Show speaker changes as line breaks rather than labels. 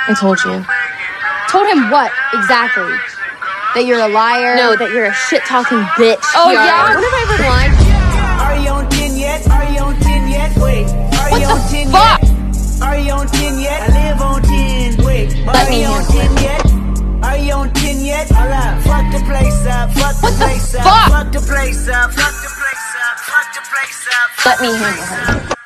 I told you.
Told him what, exactly? That you're a liar?
No, that you're a shit-talking bitch.
Oh, yeah? When have I ever lied?
Are you on 10 yet? Are you on 10 yet? Wait. Are you on 10
fuck?
yet? Are you on 10 yet? I live on 10. Wait.
Let me
Are you on
handle
10 yet? Are you on 10 yet? Alright. Fuck the place up. Fuck the place up.
fuck?
Fuck the place up. Fuck the place up. Fuck the place up.
Let me handle him.